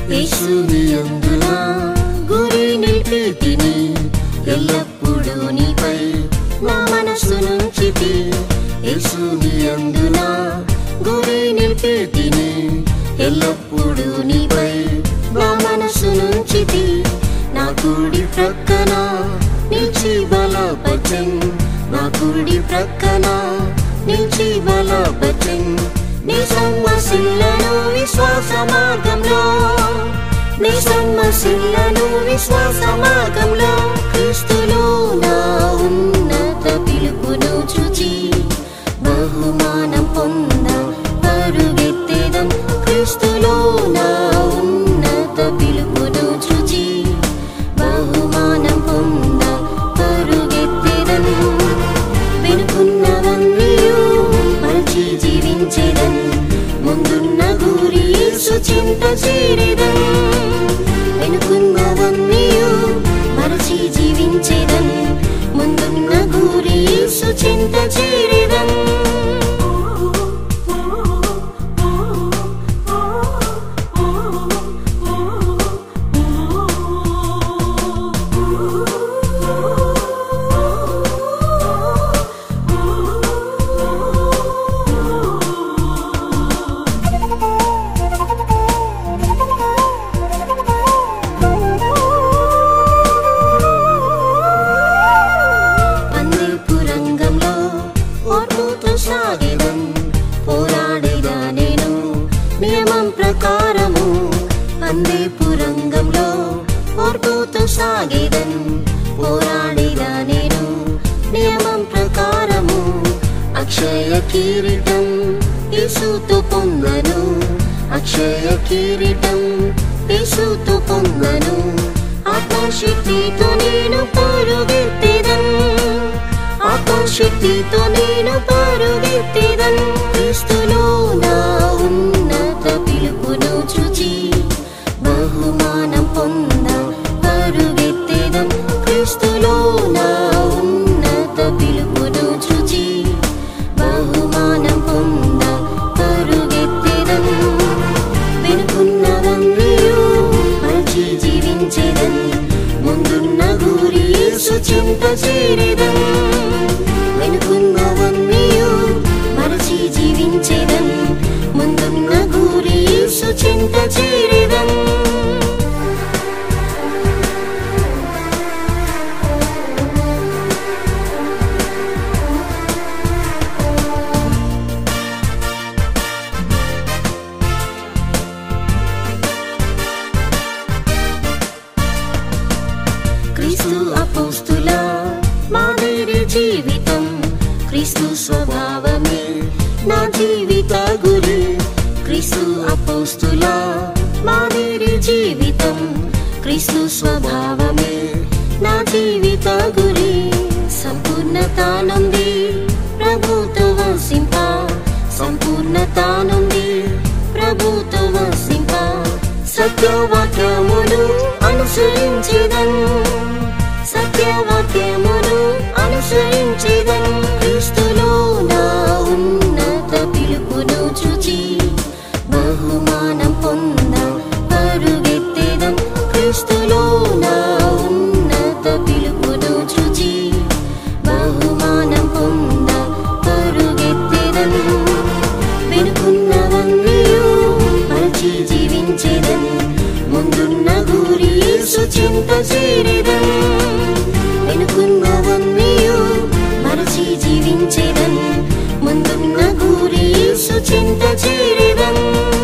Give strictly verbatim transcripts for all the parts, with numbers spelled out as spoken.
యేసుని యందున గురి నిలిపితిని, ఎల్లప్పుడూ నీపై నా మనసు నుంచితి. యేసుని యందున గురి నిలిపితిని, ఎల్లప్పుడూ నీపై నా మనసు నుంచితి. నా కుడి ప్రక్కన నిలిచి బలపరచెన్, నా కుడి ప్రక్కన నిలిచి బలపరచెన్. నీ సమ్మసిల్లను విశ్వాస మార్గంలో, నీ సమ్మసిల్లను విశ్వాస మార్గంలో. క్రీస్తులో నా ఉన్నత పిలుపును చూచి బహుమానం పొంద పరుగెత్తెదన్. క్రీస్తులో నా ఉన్నత పిలుపును చూచి బహుమానం పొంద పరుగెత్తెదన్. వెనుకున్నవన్నీయు మరచి జీవించెదన్, ముందున్న గురి యేసు చింత చేరెదన్. వెనుకున్నవన్నీయు మరచి జీవించెదన్, ముందున్న గురి యేసు చింత చేరెదన్. పోరాడేదా నేను నియమం ప్రకారము, పందేపు రంగంలో ఓర్పుతో సాగేదన్. పోరాడేదా నేను నియమం ప్రకారము, అక్షయ కిరీటం యేసుతో పొందను, అక్షయ కిరీటం యేసుతో పొందను. ఆత్మశక్తితో నేను పరుగెత్తెదన్, ఆత్మశక్తితో నేను పరుగెత్తెదన్. క్రీస్తులో నా ఉన్నత పిలుపును చూచి బహుమానం పొంద పరుగెత్తెదన్. క్రీస్తులో నా ఉన్నత పిలుపును చూచి బహుమానం పొంద పరుగెత్తెదన్. వెనుకున్నవన్నీయు మరచి జీవించెదన్, ముందున్న గురి యేసు చింత చేరెదన్. వెనుకున్నవన్నీయు మరచి జీవించెదన్, ముందున్న గురి యేసు చింత చేరెదన్. క్రీస్తు అపోస్తుల మాదిరి జీవితం, క్రీస్తు స్వభావమే నా జీవిత గురి. క్రీస్తు అపోస్తుల మాదిరి జీవితం, క్రీస్తు స్వభావమే నా జీవిత గురి. సంపూర్ణత నుండి ప్రభుతో వసింప, సంపూర్ణత నుండి ప్రభుతో వసింప. సత్యవాక్యమును అనుసరించెదన్, సత్యవాక్యమును అనుసరించెదన్. క్రీస్తులో నా ఉన్నత పిలుపును చూచి బహుమానం పొంద పరుగెత్తెదన్. క్రీస్తులో నా ఉన్నత పిలుపును చూచి బహుమానం పొంద పరుగెత్తెదన్. వెనుకున్నవన్నీయు మరచి జీవించెదన్, ముందున్న గురి యేసు చింత చేరెదన్. వెనుకున్నవన్నీయు మరచి జీవించెదన్, ముందున్న గురి యేసు చింత చేరెదన్.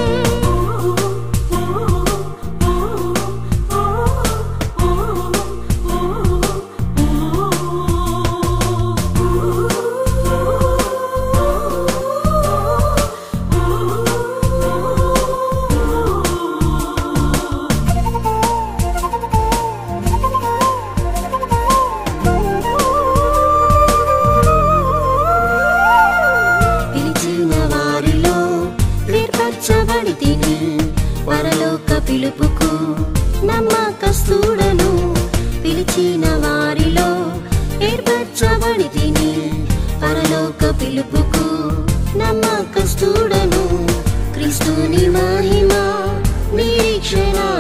పరలోక పిలుపుకు నమ్మకస్తుడను, పిలిచిన వారిలో ఏర్పరచబడితిని. పరలోక పిలుపుకు నమ్మకస్తుడను, క్రీస్తుని మహిమ నిరీక్షణ